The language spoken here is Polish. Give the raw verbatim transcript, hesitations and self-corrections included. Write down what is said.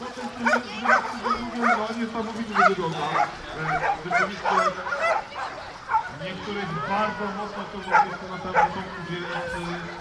potem no niesamowicie wygląda. Rzeczywiście niektórych bardzo mocno to po prostu na samym początku, więc